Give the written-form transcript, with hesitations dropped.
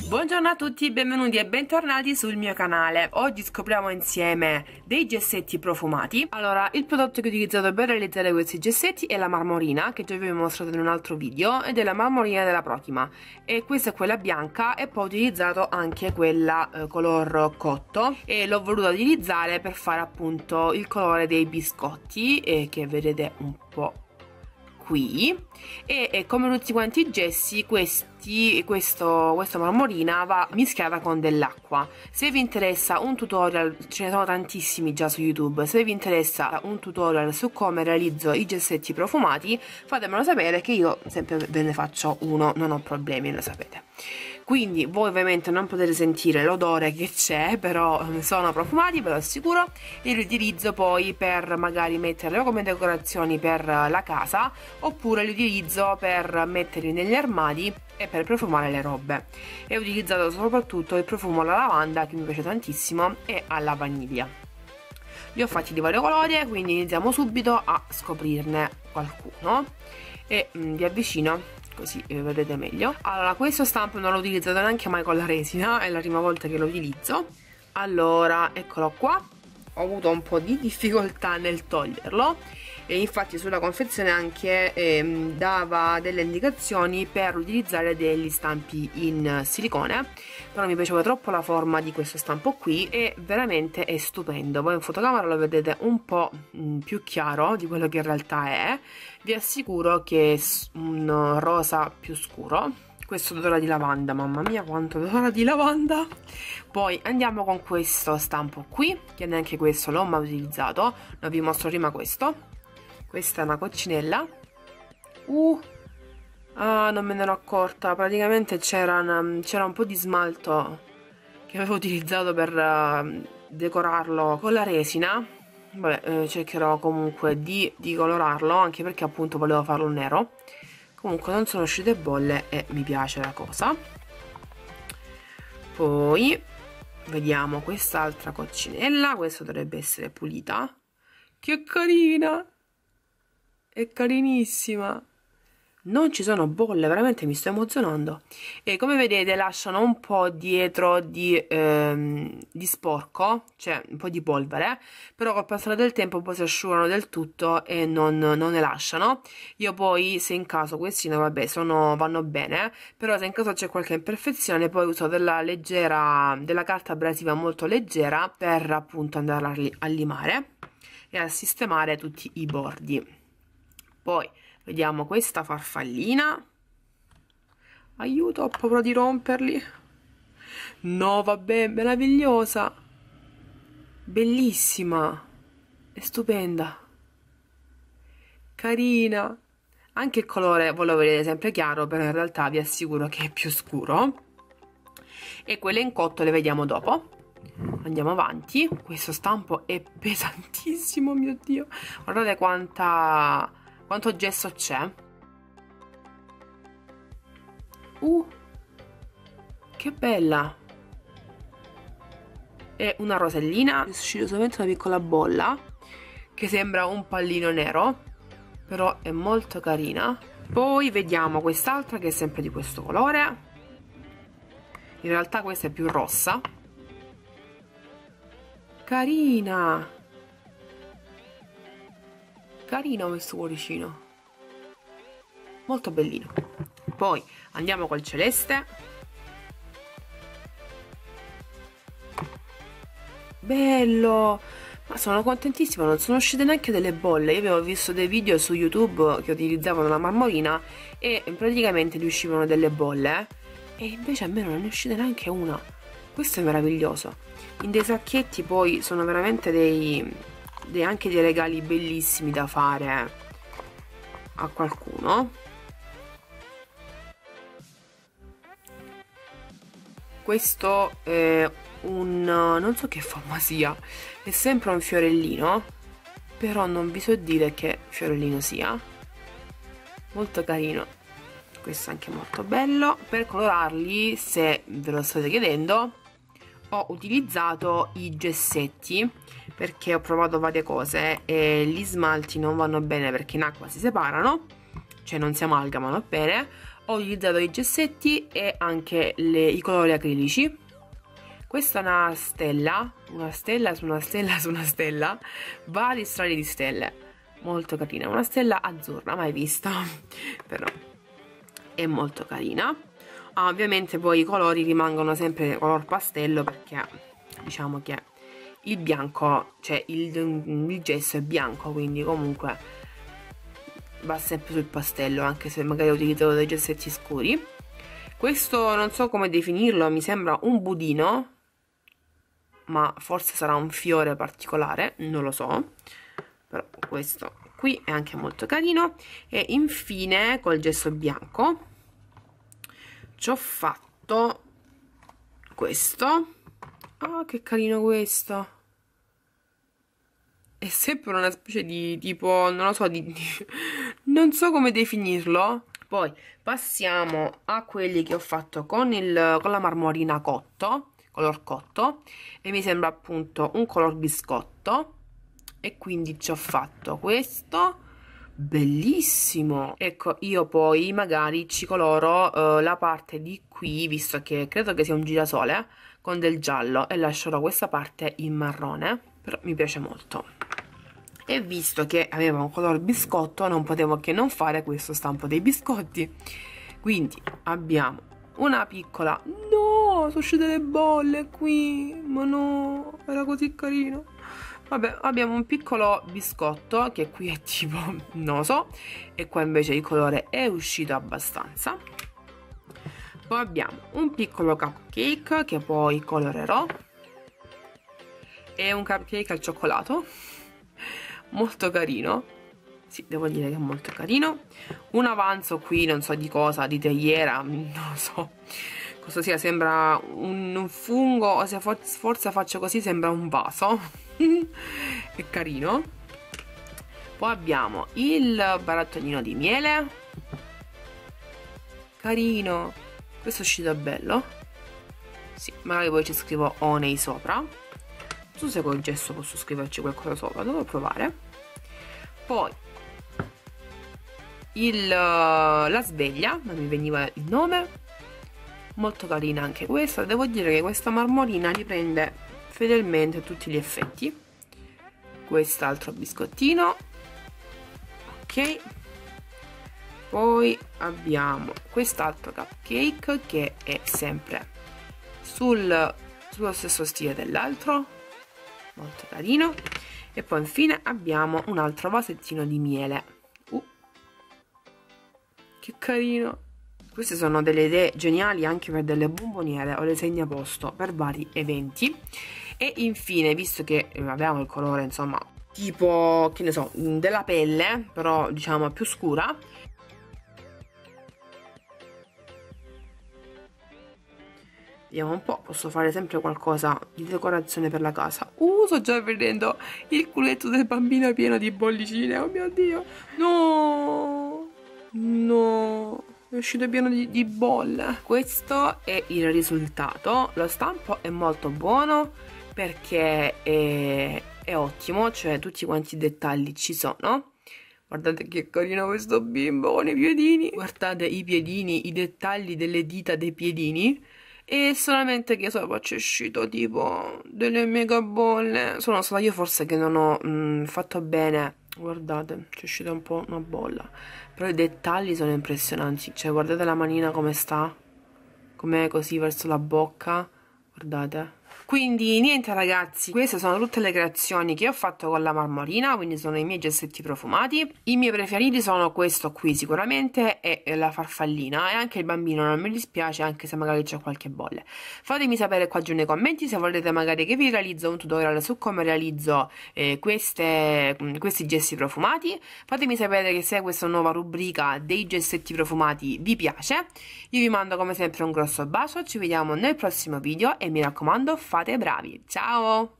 Buongiorno a tutti, benvenuti e bentornati sul mio canale. Oggi scopriamo insieme dei gessetti profumati. Allora, il prodotto che ho utilizzato per realizzare questi gessetti è la marmorina, che già vi avevo mostrato in un altro video, ed è la marmorina della Prochima. E questa è quella bianca, e poi ho utilizzato anche quella color cotto, e l'ho voluta utilizzare per fare appunto il colore dei biscotti, che vedete un po' qui. E come tutti quanti i gessi, questa marmorina va mischiata con dell'acqua. Se vi interessa un tutorial, ce ne sono tantissimi già su YouTube, se vi interessa un tutorial su come realizzo i gessetti profumati, fatemelo sapere che io sempre ve ne faccio uno, non ho problemi, lo sapete. Quindi voi ovviamente non potete sentire l'odore che c'è, però sono profumati, ve lo assicuro, e li utilizzo poi per magari metterli come decorazioni per la casa, oppure li utilizzo per metterli negli armadi e per profumare le robe. E ho utilizzato soprattutto il profumo alla lavanda, che mi piace tantissimo, e alla vaniglia. Li ho fatti di vario colore, quindi iniziamo subito a scoprirne qualcuno e vi avvicino così vedete meglio. Allora, questo stampo non l'ho utilizzato neanche mai con la resina, è la prima volta che lo utilizzo. Allora, eccolo qua. Ho avuto un po' di difficoltà nel toglierlo, e infatti sulla confezione anche dava delle indicazioni per utilizzare degli stampi in silicone, però mi piaceva troppo la forma di questo stampo qui e veramente è stupendo. Voi in fotocamera lo vedete un po' più chiaro di quello che in realtà è. Vi assicuro che è un rosa più scuro. Questo odore di lavanda, mamma mia quanto odore di lavanda. Poi andiamo con questo stampo qui, che neanche questo l'ho mai utilizzato, no, vi mostro prima questo. Questa è una coccinella. Non me ne ero accorta, praticamente c'era un po' di smalto che avevo utilizzato per decorarlo con la resina. Vabbè, cercherò comunque di colorarlo, anche perché appunto volevo farlo nero. Comunque non sono uscite bolle e mi piace la cosa. Poi vediamo quest'altra coccinella. Questa dovrebbe essere pulita. Che carina! È carinissima. Non ci sono bolle, veramente mi sto emozionando. E come vedete lasciano un po' dietro di sporco, cioè un po' di polvere, però col passare del tempo poi si asciugano del tutto e non ne lasciano. Io poi, se in caso questi no, vabbè, vanno bene, però se in caso c'è qualche imperfezione poi uso della carta abrasiva molto leggera per appunto andarla a limare e a sistemare tutti i bordi. Poi vediamo questa farfallina. Aiuto, ho paura di romperli. No, vabbè, meravigliosa. Bellissima. È stupenda. Carina. Anche il colore voi lo vedete sempre chiaro, però in realtà vi assicuro che è più scuro. E quelle in cotto le vediamo dopo. Andiamo avanti. Questo stampo è pesantissimo, mio Dio. Guardate quanto gesso c'è. Che bella. È una rosellina. È uscita solamente una piccola bolla che sembra un pallino nero, però è molto carina. Poi vediamo quest'altra che è sempre di questo colore. In realtà questa è più rossa. Carina. Carino questo cuoricino, molto bellino. Poi andiamo col celeste. Bello, ma sono contentissima, non sono uscite neanche delle bolle. Io avevo visto dei video su YouTube che utilizzavano la marmorina e praticamente gli uscivano delle bolle, e invece a me non ne è uscita neanche una. Questo è meraviglioso. In dei sacchetti poi sono veramente anche dei regali bellissimi da fare a qualcuno. Questo è non so che forma sia, è sempre un fiorellino, però non vi so dire che fiorellino sia. Molto carino. Questo è anche molto bello. Per colorarli, se ve lo state chiedendo, ho utilizzato i gessetti, perché ho provato varie cose e gli smalti non vanno bene perché in acqua si separano. cioè non si amalgamano bene, ho utilizzato i gessetti e anche i colori acrilici. Questa è una stella su una stella su una stella, vari strati di stelle, molto carina, una stella azzurra, mai vista, però è molto carina. Ovviamente poi i colori rimangono sempre color pastello, perché diciamo che il bianco, cioè il gesso è bianco, quindi comunque va sempre sul pastello, anche se magari ho utilizzato dei gessetti scuri. Questo non so come definirlo, mi sembra un budino, ma forse sarà un fiore particolare, non lo so, però questo qui è anche molto carino. E infine col gesso bianco ci ho fatto questo. Ah, che carino questo, è sempre una specie di tipo, non lo so, non so come definirlo. Poi passiamo a quelli che ho fatto con la marmorina cotto, color cotto, e mi sembra appunto un color biscotto, e quindi ci ho fatto questo bellissimo. Ecco, io poi magari ci coloro la parte di qui, visto che credo che sia un girasole, con del giallo, e lascerò questa parte in marrone, però mi piace molto. E visto che aveva un color biscotto, non potevo che non fare questo stampo dei biscotti. Quindi abbiamo una piccola... No, sono uscite le bolle qui, ma no, era così carino. Vabbè, abbiamo un piccolo biscotto che qui è tipo, non lo so, e qua invece il colore è uscito abbastanza. Poi abbiamo un piccolo cupcake che poi colorerò, e un cupcake al cioccolato molto carino, sì, devo dire che è molto carino. Un avanzo qui, non so di cosa, di teiera, non lo so cosa sia, sembra un fungo, o se forse faccio così sembra un vaso. È carino. Poi abbiamo il barattolino di miele, carino, questo è uscito bello, sì, magari poi ci scrivo Honey sopra. Non so se col gesso posso scriverci qualcosa sopra, devo provare. Poi la sveglia, non mi veniva il nome, molto carina anche questa. Devo dire che questa marmorina riprende fedelmente tutti gli effetti. Quest'altro biscottino, ok. Poi abbiamo quest'altro cupcake che è sempre sullo stesso stile dell'altro, molto carino. E poi infine abbiamo un altro vasettino di miele. Che carino! Queste sono delle idee geniali anche per delle bomboniere o le segnaposto per vari eventi. E infine, visto che avevamo il colore, insomma, tipo, che ne so, della pelle, però diciamo più scura, vediamo un po', posso fare sempre qualcosa di decorazione per la casa. Sto già vedendo il culetto del bambino pieno di bollicine, oh mio Dio! No! No! È uscito pieno di bolle. Questo è il risultato. Lo stampo è molto buono perché è ottimo, cioè tutti quanti i dettagli ci sono. Guardate che carino questo bimbo con i piedini. Guardate i piedini, i dettagli delle dita dei piedini. E solamente che sopra c'è uscito tipo delle mega bolle. Sono stata io forse che non ho fatto bene. Guardate, c'è uscita un po' una bolla. Però i dettagli sono impressionanti. Cioè guardate la manina come sta, com'è così verso la bocca. Guardate. Quindi niente ragazzi, queste sono tutte le creazioni che ho fatto con la marmorina, quindi sono i miei gessetti profumati. I miei preferiti sono questo qui sicuramente e la farfallina, e anche il bambino non mi dispiace anche se magari c'è qualche bolle. Fatemi sapere qua giù nei commenti se volete magari che vi realizzo un tutorial su come realizzo questi gessi profumati. Fatemi sapere che se questa nuova rubrica dei gessetti profumati vi piace. Io vi mando come sempre un grosso bacio, ci vediamo nel prossimo video e mi raccomando fate bravi, ciao!